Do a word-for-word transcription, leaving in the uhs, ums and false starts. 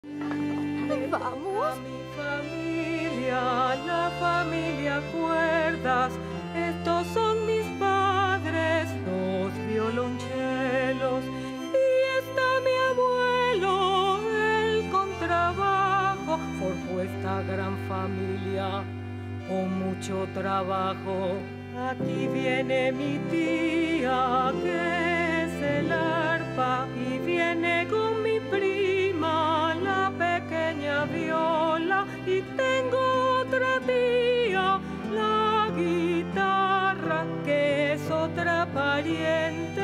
Ay, vamos. A mi familia, la familia cuerdas, estos son mis padres, dos violonchelos, y está mi abuelo, él con trabajo forjó esta gran familia con mucho trabajo. Aquí viene mi tía, que es el arpa, y viene con mi prima, la pequeña viola, y tengo otra tía, la guitarra, que es otra pariente.